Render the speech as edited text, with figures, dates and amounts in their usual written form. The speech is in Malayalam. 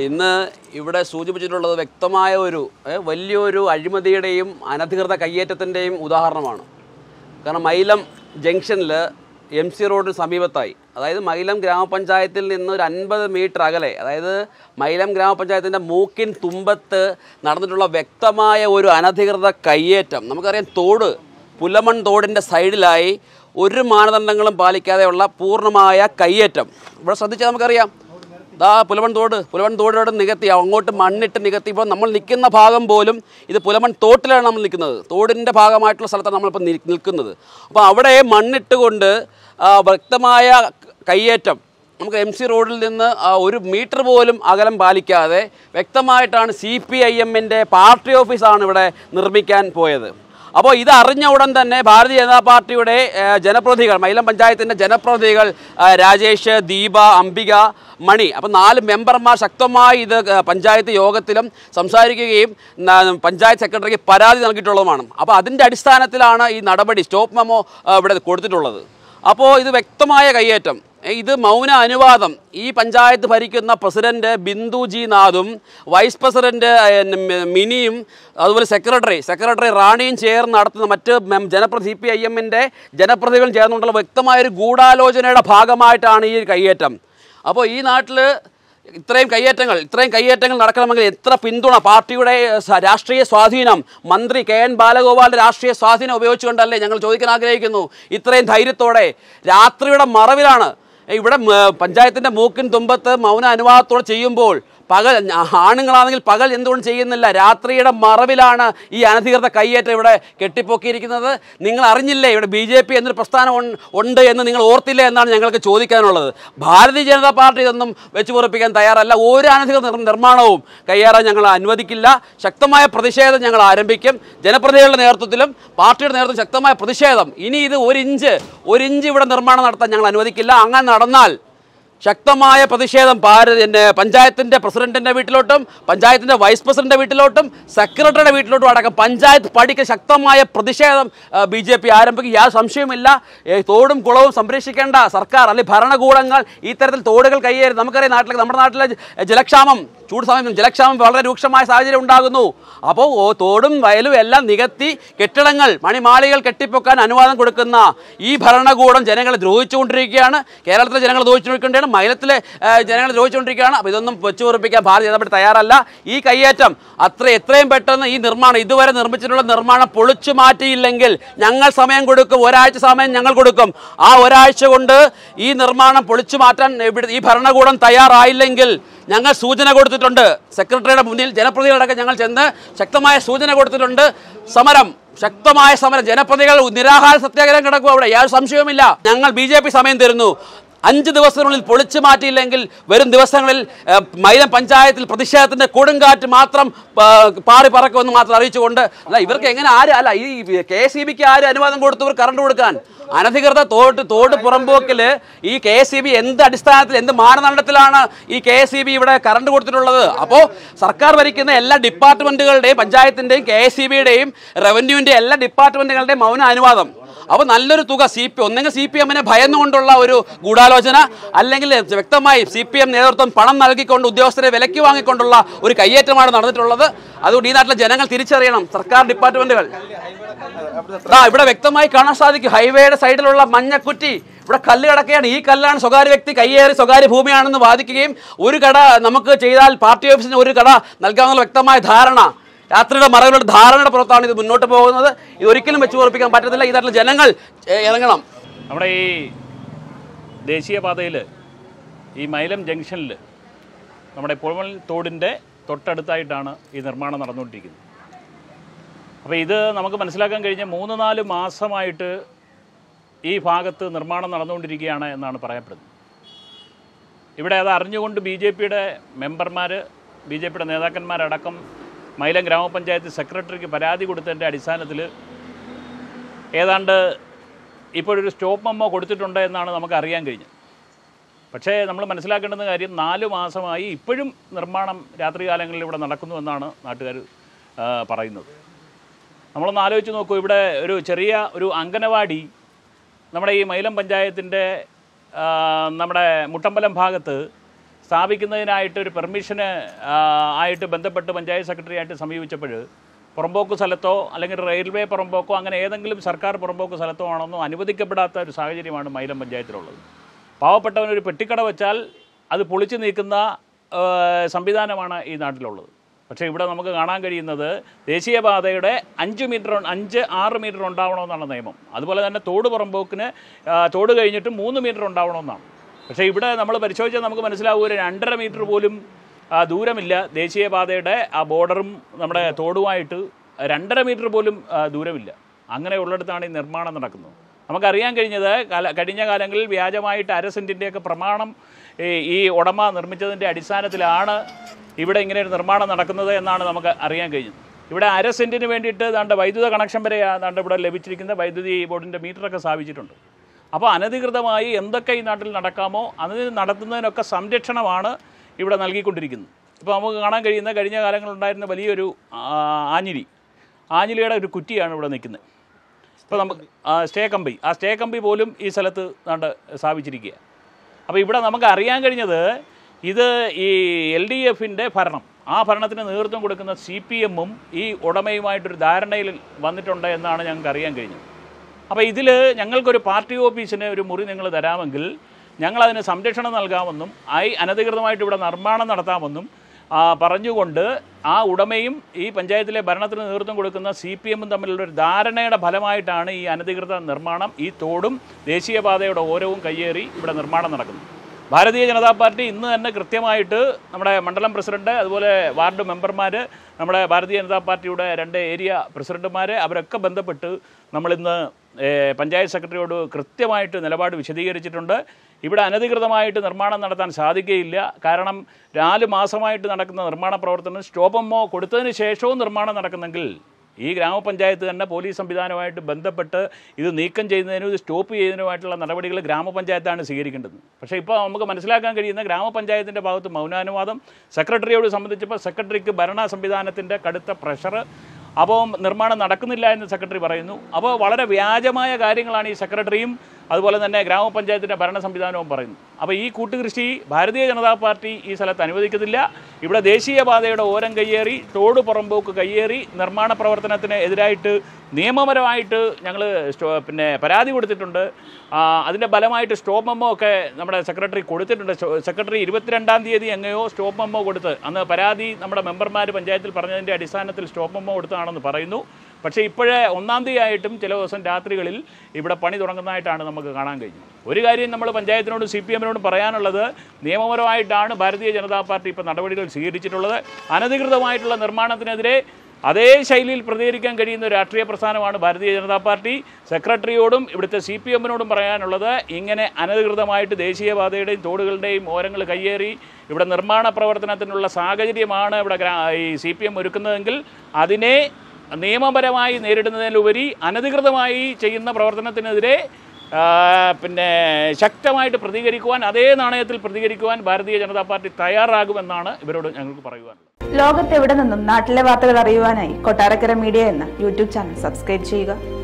ഇന്ന് ഇവിടെ സൂചിപ്പിച്ചിട്ടുള്ളത് വ്യക്തമായ വലിയൊരു അഴിമതിയുടെയും അനധികൃത കയ്യേറ്റത്തിൻ്റെയും ഉദാഹരണമാണ്. കാരണം മൈലം ജംഗ്ഷനിൽ MC റോഡിന് സമീപത്തായി, അതായത് മൈലം ഗ്രാമപഞ്ചായത്തിൽ നിന്ന് ഒരു 50 മീറ്റർ അകലെ, അതായത് മൈലം ഗ്രാമപഞ്ചായത്തിൻ്റെ മൂക്കിൻ തുമ്പത്ത് നടന്നിട്ടുള്ള വ്യക്തമായ ഒരു അനധികൃത കയ്യേറ്റം. നമുക്കറിയാം, പുലമൺ തോടിൻ്റെ സൈഡിലായി ഒരു മാനദണ്ഡങ്ങളും പാലിക്കാതെയുള്ള പൂർണ്ണമായ കയ്യേറ്റം. ഇവിടെ ശ്രദ്ധിച്ചാൽ നമുക്കറിയാം, പുലമൺ തോടിനോട് നികത്തി അങ്ങോട്ട് മണ്ണിട്ട് നികത്തി. ഇപ്പോൾ നമ്മൾ നിൽക്കുന്ന ഭാഗം പോലും ഇത് പുലമൺ തോട്ടിലാണ് നമ്മൾ നിൽക്കുന്നത്, തോടിൻ്റെ ഭാഗമായിട്ടുള്ള സ്ഥലത്താണ് നമ്മളിപ്പോൾ നിൽക്കുന്നത്. അപ്പോൾ അവിടെ മണ്ണിട്ടുകൊണ്ട് വ്യക്തമായ കയ്യേറ്റം. നമുക്ക് MC റോഡിൽ നിന്ന് 1 മീറ്റർ പോലും അകലം പാലിക്കാതെ വ്യക്തമായിട്ടാണ് CPIMൻ്റെ പാർട്ടി ഓഫീസാണ് ഇവിടെ നിർമ്മിക്കാൻ പോയത്. അപ്പോൾ ഇത് അറിഞ്ഞ ഉടൻ തന്നെ ഭാരതീയ ജനതാ പാർട്ടിയുടെ ജനപ്രതിനിധികൾ, മൈലം പഞ്ചായത്തിൻ്റെ ജനപ്രതിനിധികൾ രാജേഷ്, ദീപ, അംബിക, മണി, അപ്പോൾ 4 മെമ്പർമാർ ശക്തമായി ഇത് പഞ്ചായത്ത് യോഗത്തിലും സംസാരിക്കുകയും പഞ്ചായത്ത് സെക്രട്ടറിക്ക് പരാതി നൽകിയിട്ടുള്ളതുമാണ്. അപ്പോൾ അതിൻ്റെ അടിസ്ഥാനത്തിലാണ് ഈ നടപടി, സ്റ്റോപ്പ് മെമ്മോ ഇവിടെ കൊടുത്തിട്ടുള്ളത്. അപ്പോൾ ഇത് വ്യക്തമായ കയ്യേറ്റം. ഇത് മൗന അനുവാദം. ഈ പഞ്ചായത്ത് ഭരിക്കുന്ന പ്രസിഡന്റ് ബിന്ദു ജി നാഥും വൈസ് പ്രസിഡന്റ് മിനിയും അതുപോലെ സെക്രട്ടറി റാണിയും ചേർന്ന് നടത്തുന്ന മറ്റ് CPIMൻ്റെ ജനപ്രതിനിധികളും ചേർന്നുകൊണ്ടുള്ള വ്യക്തമായൊരു ഗൂഢാലോചനയുടെ ഭാഗമായിട്ടാണ് ഈ കയ്യേറ്റം. അപ്പോൾ ഈ നാട്ടിൽ ഇത്രയും കയ്യേറ്റങ്ങൾ നടക്കണമെങ്കിൽ എത്ര പിന്തുണ, പാർട്ടിയുടെ രാഷ്ട്രീയ സ്വാധീനം, മന്ത്രി KN ബാലഗോപാലിൻ്റെ രാഷ്ട്രീയ സ്വാധീനം ഉപയോഗിച്ചുകൊണ്ടല്ലേ ഞങ്ങൾ ചോദിക്കാൻ ആഗ്രഹിക്കുന്നു. ഇത്രയും ധൈര്യത്തോടെ രാത്രിയുടെ മറവിലാണ് ഇവിടെ പഞ്ചായത്തിൻ്റെ മൂക്കിൻ തുമ്പത്ത് മൗന അനുവാദത്തോടെ ചെയ്യുമ്പോൾ പകൽ ആണുങ്ങളാണെങ്കിൽ പകൽ എന്തുകൊണ്ട് ചെയ്യുന്നില്ല? രാത്രിയുടെ മറവിലാണ് ഈ അനധികൃത കയ്യേറ്റം ഇവിടെ കെട്ടിപ്പൊക്കിയിരിക്കുന്നത്. നിങ്ങൾ അറിഞ്ഞില്ലേ ഇവിടെ BJP എന്നൊരു പ്രസ്ഥാനം ഉണ്ട് എന്ന് നിങ്ങൾ ഓർത്തില്ലേ എന്നാണ് ഞങ്ങൾക്ക് ചോദിക്കാനുള്ളത്. ഭാരതീയ ജനതാ പാർട്ടി ഇതൊന്നും വെച്ച് പൊറിപ്പിക്കാൻ തയ്യാറല്ല. ഒരു അനധികൃത നിർമ്മാണവും കയ്യേറാൻ ഞങ്ങൾ അനുവദിക്കില്ല. ശക്തമായ പ്രതിഷേധം ഞങ്ങൾ ആരംഭിക്കും. ജനപ്രതിനിധികളുടെ നേതൃത്വത്തിലും പാർട്ടിയുടെ നേതൃത്വം ശക്തമായ പ്രതിഷേധം. ഇനി ഇത് ഒരു ഇഞ്ച് ഇവിടെ നിർമ്മാണം നടത്താൻ ഞങ്ങൾ അനുവദിക്കില്ല. അങ്ങനെ നടന്നാൽ ശക്തമായ പ്രതിഷേധം പഞ്ചായത്തിൻ്റെ പ്രസിഡന്റിൻ്റെ വീട്ടിലോട്ടും പഞ്ചായത്തിൻ്റെ വൈസ് പ്രസിഡന്റിൻ്റെ വീട്ടിലോട്ടും സെക്രട്ടറിയുടെ വീട്ടിലോട്ടും അടക്കം പഞ്ചായത്ത് പടിക്ക് ശക്തമായ പ്രതിഷേധം BJP ആരംഭിക്കും. യാതൊരു സംശയവുമില്ല. തോടും കുളവും സംരക്ഷിക്കേണ്ട സർക്കാർ അല്ലെങ്കിൽ ഭരണകൂടങ്ങൾ ഈ തരത്തിൽ തോടുകൾ കയ്യേറി. നമുക്കറിയാം, നമ്മുടെ നാട്ടിലെ ജലക്ഷാമം, ചൂട് സമയം ജലക്ഷാമം വളരെ രൂക്ഷമായ സാഹചര്യം ഉണ്ടാകുന്നു. അപ്പോൾ തോടും വയലും എല്ലാം നികത്തി കെട്ടിടങ്ങൾ, മണിമാളികൾ കെട്ടിപ്പൊക്കാൻ അനുവാദം കൊടുക്കുന്ന ഈ ഭരണകൂടം ജനങ്ങളെ ദ്രോഹിച്ചുകൊണ്ടിരിക്കുകയാണ്. കേരളത്തിലെ ജനങ്ങൾ ദ്രോഹിച്ചുകൊണ്ടിരിക്കുകയാണ്, മൈലത്തിലെ ജനങ്ങൾ ദ്രോഹിച്ചുകൊണ്ടിരിക്കുകയാണ്. അപ്പോൾ ഇതൊന്നും വെച്ചുപൊറിപ്പിക്കാൻ ഭാരതീയ ജനതാ പാർട്ടി തയ്യാറല്ല. ഈ കയ്യേറ്റം എത്രയും പെട്ടെന്ന് ഈ നിർമ്മാണം, ഇതുവരെ നിർമ്മിച്ചിട്ടുള്ള നിർമ്മാണം പൊളിച്ചു മാറ്റിയില്ലെങ്കിൽ ഞങ്ങൾ സമയം കൊടുക്കും, ഒരാഴ്ച സമയം ഞങ്ങൾ കൊടുക്കും. ആ ഒരാഴ്ച കൊണ്ട് ഈ നിർമ്മാണം പൊളിച്ചു മാറ്റാൻ ഈ ഭരണകൂടം തയ്യാറായില്ലെങ്കിൽ ഞങ്ങൾ സൂചന കൊടുത്തിട്ടുണ്ട്. സെക്രട്ടറിയുടെ മുന്നിൽ ജനപ്രതിനിധികളടക്കം ഞങ്ങൾ ചെന്ന് ശക്തമായ സൂചന കൊടുത്തിട്ടുണ്ട്. ശക്തമായ സമരം. ജനപ്രതിനിധികൾ നിരാഹാര സത്യാഗ്രഹം കിടക്കും അവിടെ, യാതൊരു സംശയവുമില്ല. ഞങ്ങൾ BJP സമയം തരുന്നു. 5 ദിവസത്തിനുള്ളിൽ പൊളിച്ചു മാറ്റിയില്ലെങ്കിൽ വരും ദിവസങ്ങളിൽ മൈലം പഞ്ചായത്തിൽ പ്രതിഷേധത്തിൻ്റെ കൊടുങ്കാറ്റ് മാത്രം പാറി പറക്കുമെന്ന് മാത്രം അറിയിച്ചുകൊണ്ട്, അല്ല ഇവർക്ക് എങ്ങനെ ഈ KSEBക്ക് ആര് അനുവാദം കൊടുത്തു ഇവർ കറണ്ട് കൊടുക്കാൻ? അനധികൃത തോട് പുറമ്പോക്കിൽ ഈ KSEB എന്ത് അടിസ്ഥാനത്തിൽ, എന്ത് മാനദണ്ഡത്തിലാണ് ഈ KSEB ഇവിടെ കറണ്ട് കൊടുത്തിട്ടുള്ളത്? അപ്പോൾ സർക്കാർ ഭരിക്കുന്ന എല്ലാ ഡിപ്പാർട്ട്മെൻറ്റുകളുടെയും, പഞ്ചായത്തിൻ്റെയും KSEBയുടെയും റവന്യൂവിൻ്റെയും എല്ലാ ഡിപ്പാർട്ട്മെൻറ്റുകളുടെയും മൗന അനുവാദം. അപ്പോൾ നല്ലൊരു തുക ഒന്നെങ്കിൽ CPMനെ ഭയന്നുകൊണ്ടുള്ള ഒരു ഗൂഢാലോചന, അല്ലെങ്കിൽ വ്യക്തമായി CPM നേതൃത്വം പണം നൽകിക്കൊണ്ട് ഉദ്യോഗസ്ഥരെ വിലയ്ക്ക് വാങ്ങിക്കൊണ്ടുള്ള ഒരു കയ്യേറ്റമാണ് നടന്നിട്ടുള്ളത്. അതുകൊണ്ട് ഈ നാട്ടിലെ ജനങ്ങൾ തിരിച്ചറിയണം സർക്കാർ ഡിപ്പാർട്ട്മെൻറ്റുകൾ. ഇവിടെ വ്യക്തമായി കാണാൻ സാധിക്കും, ഹൈവേയുടെ സൈഡിലുള്ള മഞ്ഞക്കുറ്റി, ഇവിടെ കല്ല് കിടക്കുകയാണ്. ഈ കല്ലാണ് സ്വകാര്യ വ്യക്തി കയ്യേറി സ്വകാര്യ ഭൂമിയാണെന്ന് വാദിക്കുകയും ഒരു കട നമുക്ക് ചെയ്താൽ പാർട്ടി ഓഫീസിന് ഒരു കട നൽകാമെന്നുള്ള വ്യക്തമായ ധാരണ, രാത്രിയുടെ മറവിലുള്ള ധാരണയുടെ പുറത്താണ് ഇത് മുന്നോട്ട് പോകുന്നത്. ഇത് ഒരിക്കലും വെച്ച് ഉറപ്പിക്കാൻ പറ്റത്തില്ല. ഈ നാട്ടിലെ ജനങ്ങൾ ഇറങ്ങണം. നമ്മുടെ ഈ ദേശീയപാതയിൽ ഈ മൈലം ജംഗ്ഷനിൽ നമ്മുടെ പുഴമൽ തോടിൻ്റെ തൊട്ടടുത്തായിട്ടാണ് ഈ നിർമ്മാണം നടന്നുകൊണ്ടിരിക്കുന്നത്. അപ്പോൾ ഇത് നമുക്ക് മനസ്സിലാക്കാൻ കഴിഞ്ഞ 3-4 മാസമായിട്ട് ഈ ഭാഗത്ത് നിർമ്മാണം നടന്നുകൊണ്ടിരിക്കുകയാണ് എന്നാണ് പറയപ്പെടുന്നത്. ഇവിടെ അത് അറിഞ്ഞുകൊണ്ട് BJPയുടെ മെമ്പർമാർ, BJPയുടെ നേതാക്കന്മാരടക്കം മൈലം ഗ്രാമപഞ്ചായത്ത് സെക്രട്ടറിക്ക് പരാതി കൊടുത്തതിൻ്റെ അടിസ്ഥാനത്തിൽ ഏതാണ്ട് ഇപ്പോഴൊരു സ്റ്റോപ്പ് മെമ്മോ കൊടുത്തിട്ടുണ്ട് എന്നാണ് നമുക്ക് അറിയാൻ കഴിഞ്ഞത്. പക്ഷേ നമ്മൾ മനസ്സിലാക്കേണ്ടുന്ന കാര്യം, 4 മാസമായി ഇപ്പോഴും നിർമ്മാണം രാത്രികാലങ്ങളിൽ ഇവിടെ നടക്കുന്നു എന്നാണ് നാട്ടുകാർ പറയുന്നത്. നമ്മളൊന്ന് ആലോചിച്ച് നോക്കൂ, ഇവിടെ ഒരു ചെറിയ ഒരു അംഗനവാടി നമ്മുടെ ഈ മൈലം പഞ്ചായത്തിൻ്റെ നമ്മുടെ മുട്ടമ്പലം ഭാഗത്ത് സ്ഥാപിക്കുന്നതിനായിട്ട് ഒരു പെർമിഷന് ആയിട്ട് ബന്ധപ്പെട്ട് പഞ്ചായത്ത് സെക്രട്ടറി ആയിട്ട് സമീപിച്ചപ്പോൾ പുറമ്പോക്ക് സ്ഥലത്തോ അല്ലെങ്കിൽ റെയിൽവേ പുറമ്പോക്കോ അങ്ങനെ ഏതെങ്കിലും സർക്കാർ പുറമ്പോക്ക് സ്ഥലത്തോ ആണെന്നോ അനുവദിക്കപ്പെടാത്ത ഒരു സാഹചര്യമാണ് മൈലം പഞ്ചായത്തിലുള്ളത്. പാവപ്പെട്ടവനൊരു പെട്ടിക്കട വെച്ചാൽ അത് പൊളിച്ചു നീക്കുന്ന സംവിധാനമാണ് ഈ നാട്ടിലുള്ളത്. പക്ഷേ ഇവിടെ നമുക്ക് കാണാൻ കഴിയുന്നത് ദേശീയപാതയുടെ 5 മീറ്റർ ഉണ്ടാവണമെന്നാണ് നിയമം. അതുപോലെ തന്നെ തോട് പുറമ്പോക്കിന് തോട് കഴിഞ്ഞിട്ട് 3 മീറ്റർ ഉണ്ടാവണമെന്നാണ്. പക്ഷേ ഇവിടെ നമ്മൾ പരിശോധിച്ചാൽ നമുക്ക് മനസ്സിലാവും, ഒരു 2.5 മീറ്റർ പോലും ദൂരമില്ല. ദേശീയപാതയുടെ ആ ബോർഡറും നമ്മുടെ തോടുമായിട്ട് 2.5 മീറ്റർ പോലും ദൂരമില്ല. അങ്ങനെയുള്ളിടത്താണ് ഈ നിർമ്മാണം നടക്കുന്നത്. നമുക്കറിയാൻ കഴിഞ്ഞത് കഴിഞ്ഞ കാലങ്ങളിൽ വ്യാജമായിട്ട് 1/2 സെൻറ്റിൻ്റെയൊക്കെ പ്രമാണം ഈ ഉടമ നിർമ്മിച്ചതിൻ്റെ അടിസ്ഥാനത്തിലാണ് ഇവിടെ ഇങ്ങനെ ഒരു നിർമ്മാണം നടക്കുന്നത് എന്നാണ് നമുക്ക് അറിയാൻ കഴിഞ്ഞത്. ഇവിടെ 1/2 സെൻറ്റിന് വേണ്ടിയിട്ട് ദാണ്ട് വൈദ്യുത കണക്ഷൻ വരെ ദാണ്ട് ഇവിടെ ലഭിച്ചിരിക്കുന്ന വൈദ്യുതി ബോർഡിൻ്റെ മീറ്ററൊക്കെ സ്ഥാപിച്ചിട്ടുണ്ട്. അപ്പോൾ അനധികൃതമായി എന്തൊക്കെ ഈ നാട്ടിൽ നടക്കാമോ അത് നടത്തുന്നതിനൊക്കെ സംരക്ഷണമാണ് ഇവിടെ നൽകിക്കൊണ്ടിരിക്കുന്നത്. ഇപ്പോൾ നമുക്ക് കാണാൻ കഴിയുന്ന കഴിഞ്ഞ കാലങ്ങളുണ്ടായിരുന്ന വലിയൊരു ആഞ്ഞിലിയുടെ ഒരു കുറ്റിയാണ് ഇവിടെ നിൽക്കുന്നത്. ഇപ്പോൾ നമുക്ക് സ്റ്റേ കമ്പി പോലും ഈ സ്ഥലത്ത് ദാണ്ട് സ്ഥാപിച്ചിരിക്കുക. അപ്പോൾ ഇവിടെ നമുക്ക് അറിയാൻ കഴിഞ്ഞത് ഇത് ഈ LDFിൻ്റെ ഭരണം, ആ ഭരണത്തിന് നേതൃത്വം കൊടുക്കുന്ന CPMും ഈ ഉടമയുമായിട്ടൊരു ധാരണയിൽ വന്നിട്ടുണ്ട് എന്നാണ് ഞങ്ങൾക്ക് അറിയാൻ കഴിഞ്ഞത്. അപ്പോൾ ഇതിൽ ഞങ്ങൾക്കൊരു പാർട്ടി ഓഫീസിന് ഒരു മുറി നിങ്ങൾ തരാമെങ്കിൽ ഞങ്ങളതിന് സംരക്ഷണം നൽകാമെന്നും അനധികൃതമായിട്ട് ഇവിടെ നിർമ്മാണം നടത്താമെന്നും പറഞ്ഞുകൊണ്ട് ആ ഉടമയും ഈ പഞ്ചായത്തിലെ ഭരണത്തിന് നേതൃത്വം കൊടുക്കുന്ന CPMും തമ്മിലുള്ളൊരു ധാരണയുടെ ഫലമായിട്ടാണ് ഈ അനധികൃത നിർമ്മാണം, ഈ തോടും ദേശീയപാതയുടെ ഓരവും കയ്യേറി ഇവിടെ നിർമ്മാണം നടക്കുന്നത്. ഭാരതീയ ജനതാ പാർട്ടി ഇന്ന് തന്നെ കൃത്യമായിട്ട് നമ്മുടെ മണ്ഡലം പ്രസിഡന്റ്, അതുപോലെ വാർഡ് മെമ്പർമാർ, നമ്മുടെ ഭാരതീയ ജനതാ പാർട്ടിയുടെ 2 ഏരിയ പ്രസിഡന്റുമാർ അവരൊക്കെ ബന്ധപ്പെട്ട് നമ്മളിന്ന് പഞ്ചായത്ത് സെക്രട്ടറിയോട് കൃത്യമായിട്ട് നിലപാട് വിശദീകരിച്ചിട്ടുണ്ട്. ഇവിടെ അനധികൃതമായിട്ട് നിർമ്മാണം നടത്താൻ സാധിക്കുകയില്ല. കാരണം 4 മാസമായിട്ട് നടക്കുന്ന നിർമ്മാണ പ്രവർത്തനം സ്റ്റോപ്പ് കൊടുത്തതിന് ശേഷവും നിർമ്മാണം നടക്കുന്നെങ്കിൽ ഈ ഗ്രാമപഞ്ചായത്ത് തന്നെ പോലീസ് സംവിധാനവുമായിട്ട് ബന്ധപ്പെട്ട് ഇത് നീക്കം ചെയ്യുന്നതിനും ഇത് സ്റ്റോപ്പ് ചെയ്യുന്നതിനുമായിട്ടുള്ള നടപടികൾ ഗ്രാമപഞ്ചായത്താണ് സ്വീകരിക്കേണ്ടത്. പക്ഷേ ഇപ്പോൾ നമുക്ക് മനസ്സിലാക്കാൻ കഴിയുന്ന ഗ്രാമപഞ്ചായത്തിൻ്റെ ഭാഗത്ത് മൗനാനുവാദം, സെക്രട്ടറിയോട് സംബന്ധിച്ചപ്പോൾ സെക്രട്ടറിക്ക് ഭരണ സംവിധാനത്തിൻ്റെ കടുത്ത പ്രഷർ, അപ്പോൾ നിർമ്മാണം നടക്കുന്നില്ല എന്ന് സെക്രട്ടറി പറയുന്നു. അപ്പോൾ വളരെ വ്യാജമായ കാര്യങ്ങളാണ് ഈ സെക്രട്ടറിയും അതുപോലെ തന്നെ ഗ്രാമപഞ്ചായത്തിൻ്റെ ഭരണ സംവിധാനവും പറയുന്നു. അപ്പോൾ ഈ കൂട്ടുകൃഷി ഭാരതീയ ജനതാ പാർട്ടി ഈ സ്ഥലത്ത് അനുവദിക്കുന്നില്ല. ഇവിടെ ദേശീയപാതയുടെ ഓരം കയ്യേറി, തോട് പുറമ്പോക്ക് കയ്യേറി നിർമ്മാണ പ്രവർത്തനത്തിന് എതിരായിട്ട് നിയമപരമായിട്ട് ഞങ്ങൾ പരാതി കൊടുത്തിട്ടുണ്ട്. അതിൻ്റെ ഫലമായിട്ട് സ്റ്റോപ്പ് മെമ്മോ ഒക്കെ നമ്മുടെ സെക്രട്ടറി കൊടുത്തിട്ടുണ്ട്. സെക്രട്ടറി 22-ാം തീയതി എങ്ങനെയോ സ്റ്റോപ്പ് മെമ്മോ കൊടുത്ത്, അന്ന് പരാതി നമ്മുടെ മെമ്പർമാർ പഞ്ചായത്തിൽ പറഞ്ഞതിൻ്റെ അടിസ്ഥാനത്തിൽ സ്റ്റോപ്പ് മെമ്മോ കൊടുത്തതാണെന്ന് പറയുന്നു. പക്ഷേ ഇപ്പോഴേ 1-ാം തീയതി ആയിട്ടും ചില ദിവസം രാത്രികളിൽ ഇവിടെ പണി തുടങ്ങുന്നതായിട്ടാണ് നമുക്ക് കാണാൻ കഴിഞ്ഞത്. ഒരു കാര്യം നമ്മൾ പഞ്ചായത്തിനോടും CPMനോടും പറയാനുള്ളത്, നിയമപരമായിട്ടാണ് ഭാരതീയ ജനതാ പാർട്ടി ഇപ്പോൾ നടപടികൾ സ്വീകരിച്ചിട്ടുള്ളത്. അനധികൃതമായിട്ടുള്ള നിർമ്മാണത്തിനെതിരെ അതേ ശൈലിയിൽ പ്രതികരിക്കാൻ കഴിയുന്ന രാഷ്ട്രീയ പ്രസ്ഥാനമാണ് ഭാരതീയ ജനതാ പാർട്ടി. സെക്രട്ടറിയോടും ഇവിടുത്തെ CPMനോടും പറയാനുള്ളത്, ഇങ്ങനെ അനധികൃതമായിട്ട് ദേശീയപാതയുടെയും തോടുകളുടെയും ഓരങ്ങൾ കയ്യേറി ഇവിടെ നിർമ്മാണ പ്രവർത്തനത്തിനുള്ള സാഹചര്യമാണ് ഇവിടെ ഈ CPM ഒരുക്കുന്നതെങ്കിൽ അതിനെ നിയമപരമായി നേരിടുന്നതിലുപരി അനധികൃതമായി ചെയ്യുന്ന പ്രവർത്തനത്തിനെതിരെ ശക്തമായിട്ട് പ്രതികരിക്കുവാൻ, അതേ നാണയത്തിൽ പ്രതികരിക്കുവാൻ ഭാരതീയ ജനതാ പാർട്ടി തയ്യാറാകുമെന്നാണ് ഇവരോട് ഞങ്ങൾക്ക് പറയുവാനുള്ളത്. ലോകത്തെവിടെ നിന്നും നാട്ടിലെ വാർത്തകൾ അറിയുവാനായി കൊട്ടാരക്കര മീഡിയ എന്ന യൂട്യൂബ് ചാനൽ സബ്സ്ക്രൈബ് ചെയ്യുക.